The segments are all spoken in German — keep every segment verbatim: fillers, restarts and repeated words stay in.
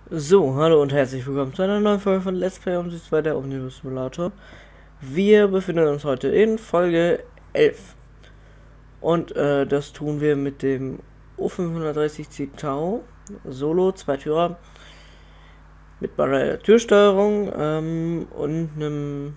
So, hallo und herzlich willkommen zu einer neuen Folge von Let's Play um sich weiter Omnibus Simulator. Wir befinden uns heute in Folge elf. Und äh, das tun wir mit dem O fünfhundertdreißig C Tau Solo, zwei Türer, mit meiner Türsteuerung ähm, und einem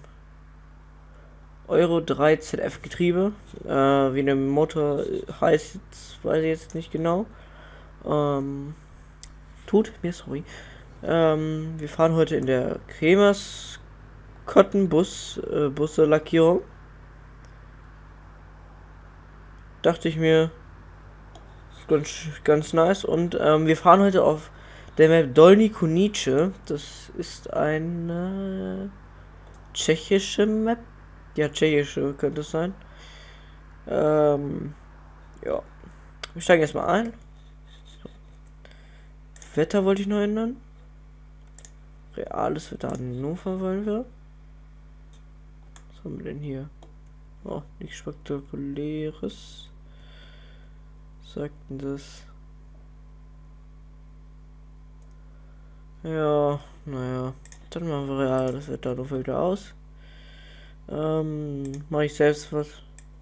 Euro drei Z F Getriebe. Äh, wie der Motor heißt, jetzt, weiß ich jetzt nicht genau. Ähm, tut mir sorry. Ähm, wir fahren heute in der Kremers Cotton Bus äh, Busse Lackierung. Dachte ich mir, ganz, ganz nice. Und ähm, wir fahren heute auf der Map Dolní Kunice. Das ist eine tschechische Map. Ja, tschechische könnte es sein. Ähm, ja. Wir steigen erstmal ein. So. Wetter wollte ich noch ändern. Reales Wetter Hannover wollen wir. Was haben wir denn hier? Oh, nichts Spektakuläres. Sagten das. Ja, naja. Dann machen wir reales Wetter Hannover wieder aus. Ähm, mache ich selbst was.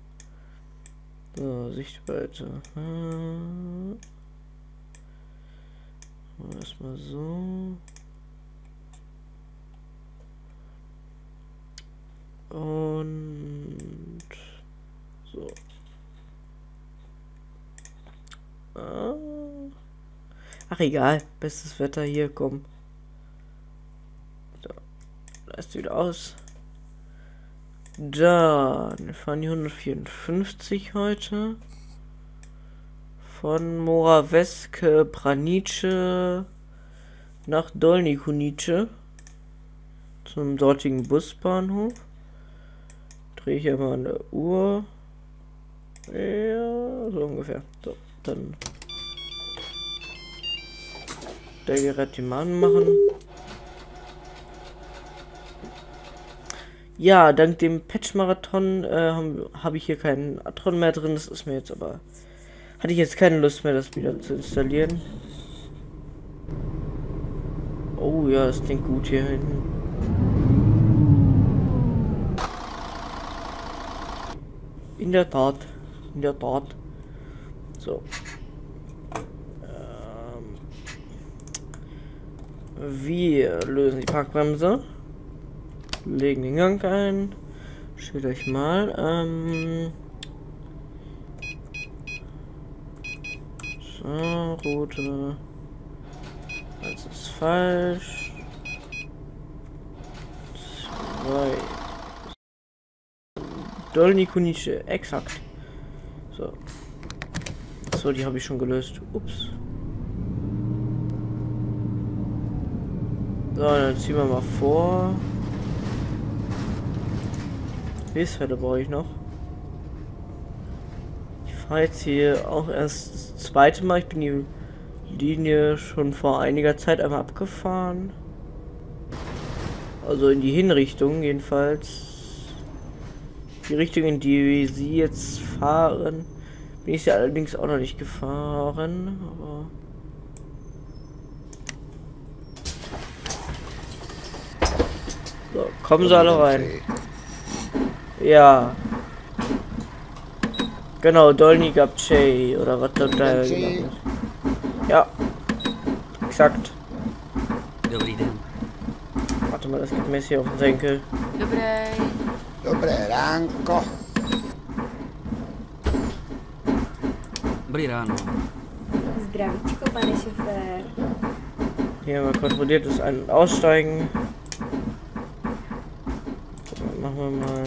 So, Sichtweite. Hm. Erstmal so. Und so. Ach egal, bestes Wetter hier, komm. So, lässt wieder aus. Dann fahren die hundertvierundfünfzig heute. Von Moraveske Branice nach Dolní Kunice zum dortigen Busbahnhof. Drehe ich einmal an der Uhr. Ja, so ungefähr. So, dann der Gerät die Mann machen. Ja, dank dem Patch-Marathon äh, habe hab ich hier keinen Atron mehr drin. Das ist mir jetzt aber... Hatte ich jetzt keine Lust mehr, das wieder zu installieren. Oh ja, das klingt gut hier hinten. In der Tat. In der Tat. So. Ähm. Wir lösen die Parkbremse. Legen den Gang ein. Stellt euch mal. Ähm. So, Route. Das ist falsch. Zwei. Dolní Kunice, exakt. So. So, die habe ich schon gelöst. Ups. So, dann ziehen wir mal vor. Hilfsfälle brauche ich noch. Ich fahre jetzt hier auch erst das zweite Mal. Ich bin die Linie schon vor einiger Zeit einmal abgefahren. Also in die Hinrichtung jedenfalls. Die Richtung, in die sie jetzt fahren, bin ich ja allerdings auch noch nicht gefahren. Aber so, kommen sie alle rein. Ja. Genau, Dolní Gabčej oder was da da gemacht wird. Ja. Exakt. Dobrý den. Warte mal, das geht mir jetzt hier auf den Senkel. Dobré. Dobré ránko. Dobrý ráno. Zdravíčko, pane šofér. Hier mal kontrolliert das Ein- und Aussteigen. So, machen wir mal.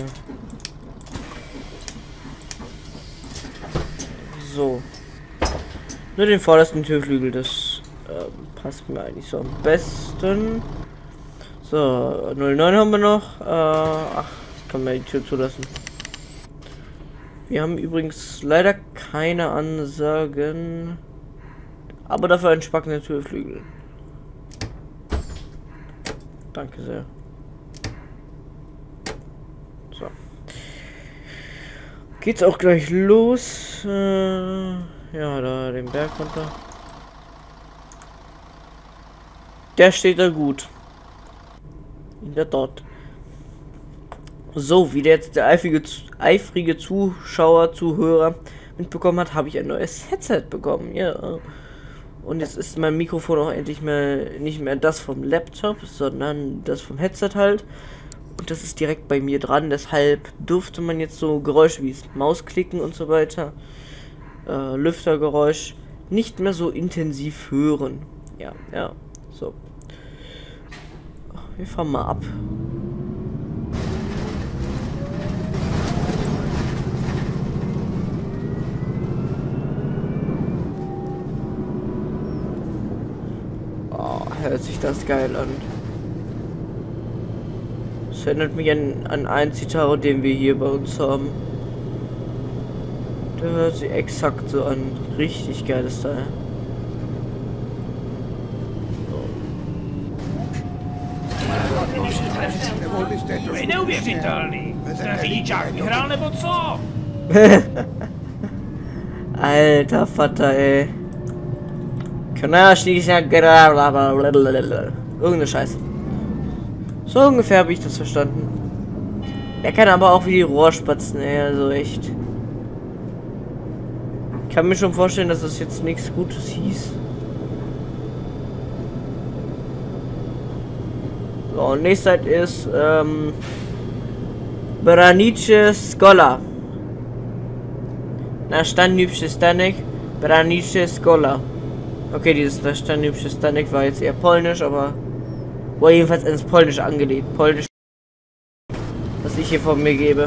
So. Nur den vordersten Türflügel, das äh, passt mir eigentlich so am besten. So, null neun haben wir noch. Äh, ach, kann man die Tür zulassen. Wir haben übrigens leider keine Ansagen. Aber dafür ein spackender Türflügel. Danke sehr. So. Geht's auch gleich los. Äh, ja, da den Berg runter. Der steht da gut. In der Tat. So, wie der jetzt der eifrige, eifrige Zuschauer, Zuhörer mitbekommen hat, habe ich ein neues Headset bekommen. Ja. Und jetzt ist mein Mikrofon auch endlich mehr nicht mehr das vom Laptop, sondern das vom Headset halt. Und das ist direkt bei mir dran. Deshalb durfte man jetzt so Geräusche wie Mausklicken und so weiter, äh, Lüftergeräusch, nicht mehr so intensiv hören. Ja, ja. So. Wir fahren mal ab. Oh, hört sich das geil an. Das erinnert mich an, an einen Citaro, den wir hier bei uns haben. Der hört sich exakt so an. Richtig geiles Teil. Je neuvěřitelný. Ten řidičák vyhrál nebo co? Alter Vater, ey. Irgendeine Scheiße. So ungefähr habe ich das verstanden. Er kann aber auch wie die Rohrspatzen, ey, also echt. Ich kann mir schon vorstellen, dass das jetzt nichts Gutes hieß. So, und nächste Zeit ist, ähm, Branice Skola. Na, Stanübsche Stanek, Branice Skola. Okay, dieses Stanübsche Stanek war jetzt eher polnisch, aber war jedenfalls ins Polnisch angelegt. Polnisch, was ich hier von mir gebe.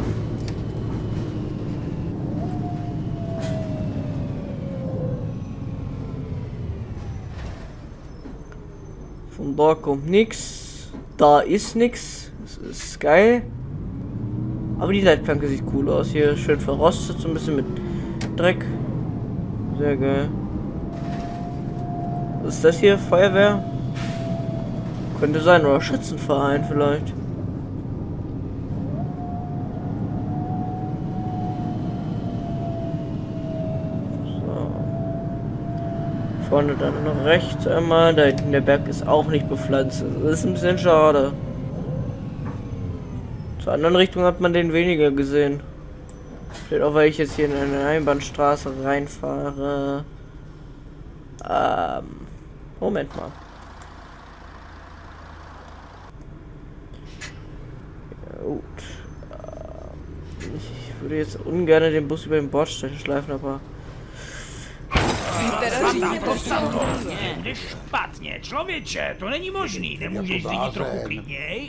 Von dort kommt nichts. Da ist nichts. Das ist geil. Aber die Leitplanke sieht cool aus. Hier schön verrostet, so ein bisschen mit Dreck. Sehr geil. Was ist das hier? Feuerwehr? Könnte sein, oder Schützenverein vielleicht. So. Vorne dann noch rechts einmal. Da hinten der Berg ist auch nicht bepflanzt. Das ist ein bisschen schade. Zur anderen Richtung hat man den weniger gesehen. Vielleicht auch, weil ich jetzt hier in eine Einbahnstraße reinfahre. Ähm, Moment mal. Ja, gut. Ähm, ich würde jetzt ungern den Bus über den Bordstein schleifen, aber... Špatně, člověče, to není možný, nemůžeš řídit trochu klidněj?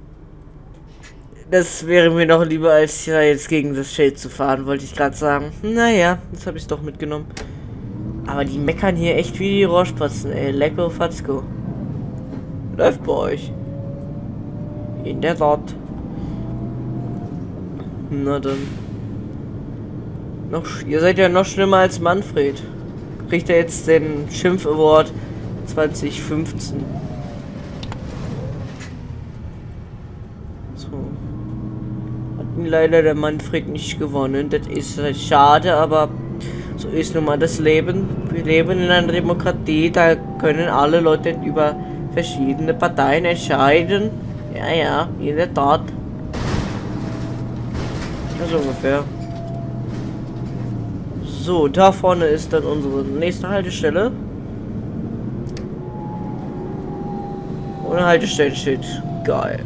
Das wäre mir noch lieber, als ja jetzt gegen das Schild zu fahren, wollte ich gerade sagen. Naja, jetzt habe ich es doch mitgenommen. Aber die meckern hier echt wie die Rohrspatzen, ey. Lecko Fatzko. Läuft bei euch. In der Tat. Na dann. Noch, ihr seid ja noch schlimmer als Manfred. Kriegt er jetzt den Schimpf Award zwanzig fünfzehn. So. Hat leider der Manfred nicht gewonnen. Das ist halt schade, aber so ist nun mal das Leben. Wir leben in einer Demokratie, da können alle Leute über verschiedene Parteien entscheiden. Ja, ja, in der Tat. Also ungefähr. So, da vorne ist dann unsere nächste Haltestelle. Ohne Haltestellenschild. Geil.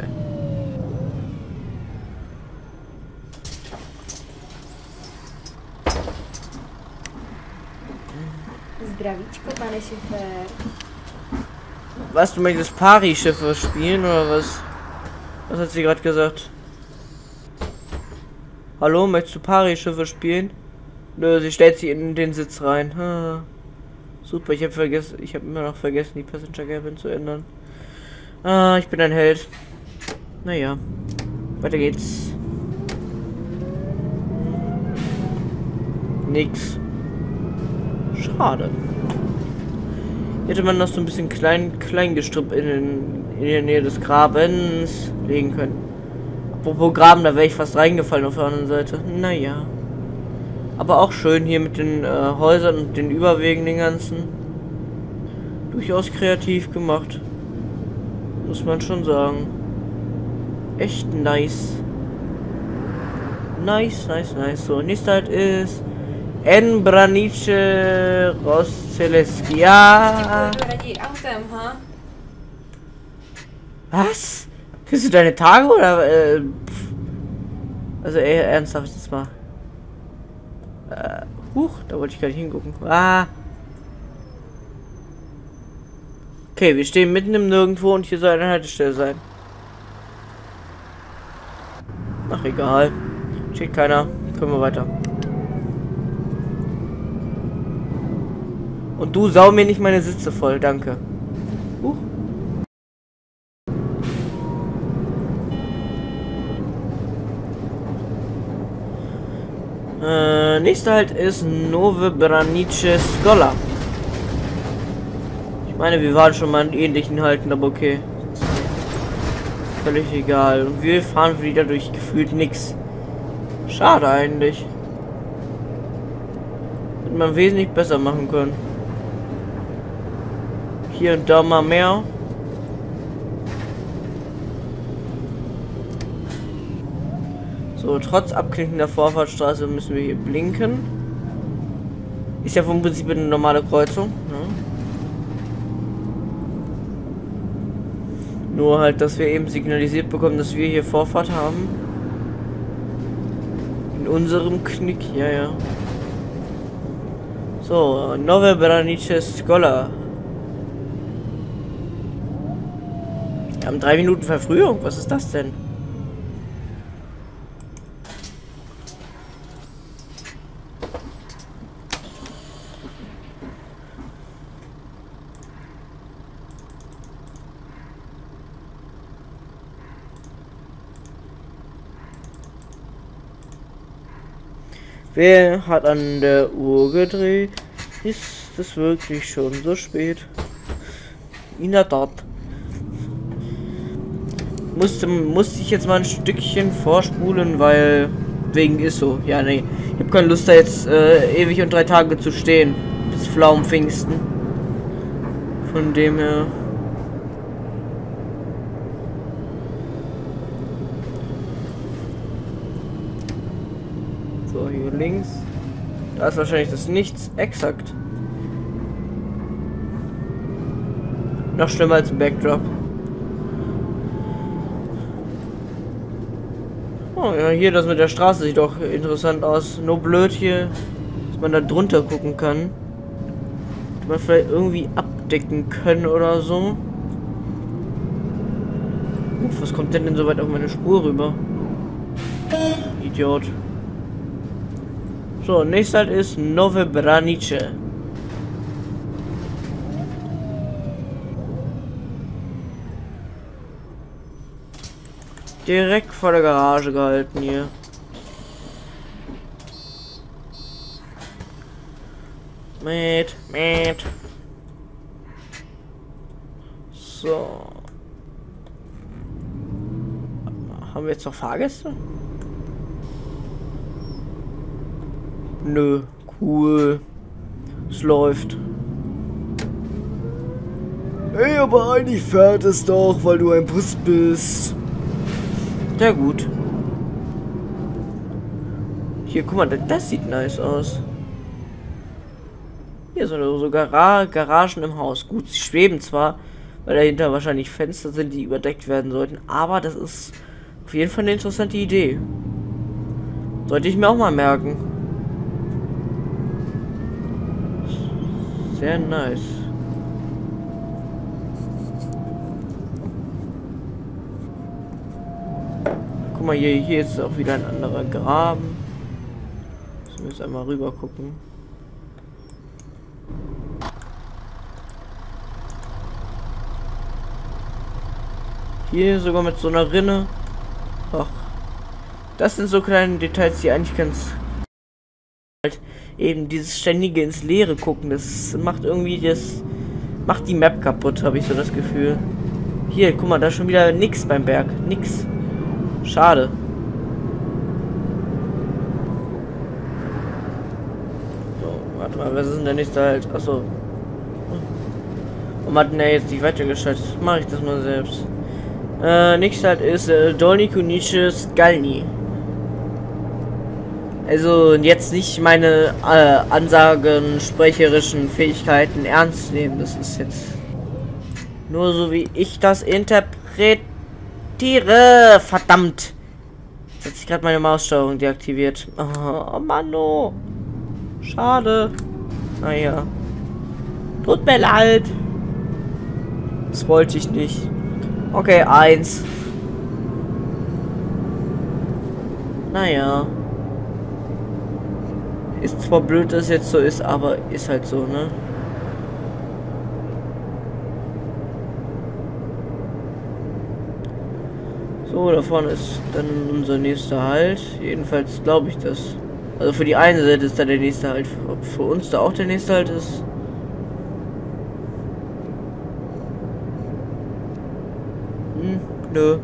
Zdravíčko, pane Šefér. Was, du möchtest Pari-Schiffe spielen oder was? Was hat sie gerade gesagt? Hallo, möchtest du Pari-Schiffe spielen? Nö, sie stellt sie in den Sitz rein. Ha. Super, ich habe vergessen, ich habe immer noch vergessen, die Passenger Cabin zu ändern. Ah, ich bin ein Held. Naja, weiter geht's. Nix. Schade. Hätte man noch so ein bisschen klein, Kleingestrüpp in, den, in der Nähe des Grabens legen können. Apropos Graben, da wäre ich fast reingefallen auf der anderen Seite. Naja. Aber auch schön hier mit den äh, Häusern und den Überwegen, den ganzen. Durchaus kreativ gemacht. Muss man schon sagen. Echt nice. Nice, nice, nice. So, nächster halt ist En Branice Rosceleskia. Pojedu raději autem, ha? Was? Kriegst du deine Tage oder? Äh, pff. Also ey, ernsthaft jetzt mal. Äh, huch, da wollte ich gar nicht hingucken. Ah. Okay, wir stehen mitten im Nirgendwo und hier soll eine Haltestelle sein. Ach egal. Steht keiner. Können wir weiter. Und du sau mir nicht meine Sitze voll, danke. Huch. Äh, nächster halt ist Nove Branice Schola. Ich meine, wir waren schon mal in ähnlichen Halten, aber okay. Völlig egal. Und wir fahren wieder durch gefühlt nix. Schade eigentlich. Hätte man wesentlich besser machen können. Hier und da mal mehr. So, trotz abknickender Vorfahrtsstraße müssen wir hier blinken. Ist ja vom Prinzip eine normale Kreuzung. Ne? Nur halt, dass wir eben signalisiert bekommen, dass wir hier Vorfahrt haben. In unserem Knick, ja, ja. So, Nove Branice Schola. Wir haben drei Minuten Verfrühung. Was ist das denn? Wer hat an der Uhr gedreht? Ist es wirklich schon so spät? In der Tat. Musste, musste ich jetzt mal ein Stückchen vorspulen, weil wegen ist so. Ja, nee. Ich habe keine Lust, da jetzt äh, ewig und drei Tage zu stehen. Bis Pflaumenpfingsten. Von dem her. So, hier links. Da ist wahrscheinlich das Nichts. Exakt. Noch schlimmer als ein Backdrop. Oh ja, hier das mit der Straße sieht doch interessant aus. Nur blöd hier, dass man da drunter gucken kann. Dass man vielleicht irgendwie abdecken können oder so. Uff, was kommt denn denn so weit auf meine Spur rüber? Idiot. So, nächster halt ist Nove Branice. Direkt vor der Garage gehalten hier. Mit, mit. So. Haben wir jetzt noch Fahrgäste? Nö, cool. Es läuft. Ey, aber eigentlich fährt es doch, weil du ein Bus bist. Sehr gut. Hier, guck mal, das sieht nice aus. Hier sind so Gara Garagen im Haus. Gut, sie schweben zwar, weil dahinter wahrscheinlich Fenster sind, die überdeckt werden sollten. Aber das ist auf jeden Fall eine interessante Idee. Sollte ich mir auch mal merken. Sehr nice. Guck mal, hier, hier ist auch wieder ein anderer Graben. Müssen wir jetzt einmal rüber gucken. Hier sogar mit so einer Rinne. Ach, das sind so kleine Details, die eigentlich ganz halt eben dieses ständige ins Leere gucken. Das macht irgendwie das macht die Map kaputt, habe ich so das Gefühl. Hier, guck mal, da ist schon wieder nix beim Berg, nix. Schade. So, warte mal, was ist denn der nächste halt? Achso. Warum hat denn der jetzt nicht weitergeschaltet? Mache ich das mal selbst. Äh, nächstes halt ist äh, Dolny Kunice Skalny. Also jetzt nicht meine äh, Ansagen, sprecherischen Fähigkeiten ernst nehmen. Das ist jetzt nur so, wie ich das interpretiere. Verdammt! Jetzt hat sich gerade meine Maussteuerung deaktiviert. Oh, Mann, oh. Schade. Naja. Tut mir leid. Das wollte ich nicht. Okay, eins. Naja. Ist zwar blöd, dass es jetzt so ist, aber ist halt so, ne? So, da vorne ist dann unser nächster Halt. Jedenfalls glaube ich das. Also für die eine Seite ist da der nächste Halt. Ob für uns da auch der nächste Halt ist. Hm, nö.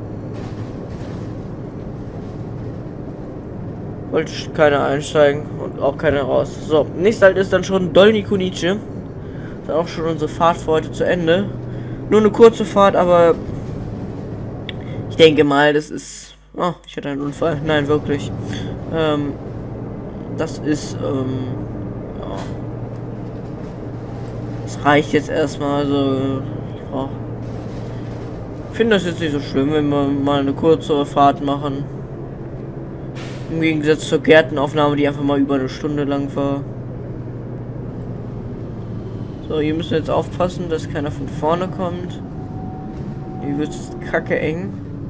Wollte keiner einsteigen und auch keiner raus. So, nächster Halt ist dann schon Dolny Kunice. Ist auch schon unsere Fahrt für heute zu Ende. Nur eine kurze Fahrt, aber ich denke mal, das ist... Oh, ich hatte einen Unfall. Nein, wirklich. Ähm, das ist... Ähm, ja. Das reicht jetzt erstmal. Also, ja. Ich finde das jetzt nicht so schlimm, wenn wir mal eine kurze Fahrt machen. Im Gegensatz zur Gärtenaufnahme, die einfach mal über eine Stunde lang war. So, hier müssen wir jetzt aufpassen, dass keiner von vorne kommt. Hier wird es kacke eng.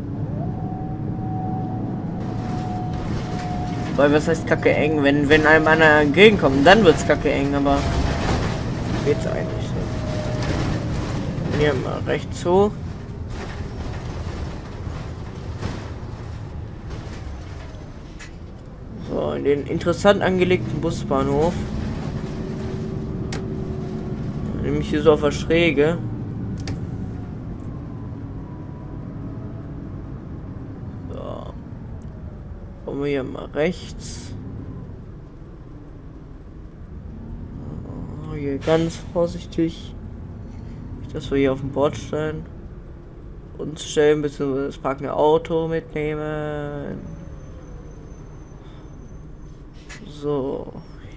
Weil was heißt kacke eng? Wenn, wenn einem einer entgegenkommt, dann wird es kacke eng, aber geht's eigentlich so. Hier mal rechts hoch. So, in den interessant angelegten Busbahnhof. Nämlich hier so auf der Schräge. So. Kommen wir hier mal rechts. Oh, hier ganz vorsichtig. Nicht, dass wir hier auf dem Bordstein uns stellen, bzw. das parkende Auto mitnehmen. So.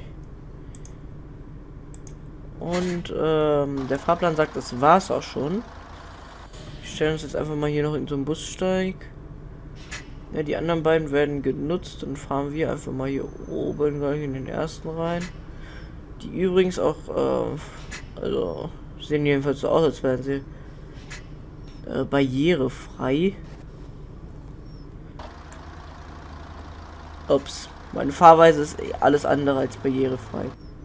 Und ähm, der Fahrplan sagt, das war's auch schon. Wir stellen uns jetzt einfach mal hier noch in so einen Bussteig. Ja, die anderen beiden werden genutzt und fahren wir einfach mal hier oben gleich in den ersten rein. Die übrigens auch, äh, also sehen jedenfalls so aus, als wären sie äh, barrierefrei. Ups. Meine Fahrweise ist alles andere als barrierefrei.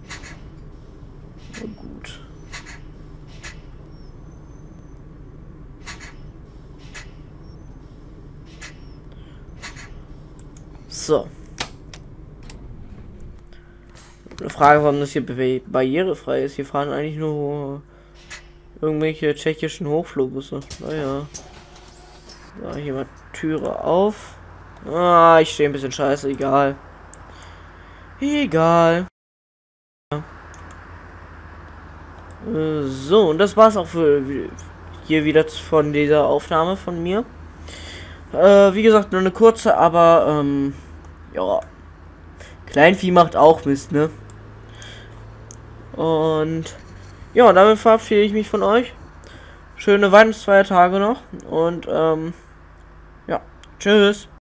Na gut. So. Eine Frage, warum das hier barrierefrei ist. Hier fahren eigentlich nur irgendwelche tschechischen Hochflugbusse. Naja. So, hier mal Türe auf. Ah, ich stehe ein bisschen scheiße, egal. Egal. So, und das war's auch für hier wieder von dieser Aufnahme von mir. Äh, wie gesagt, nur eine kurze, aber ähm, ja. Kleinvieh macht auch Mist, ne? Und ja, damit verabschiede ich mich von euch. Schöne Weihnachtsfeiertage noch und ähm, ja, tschüss.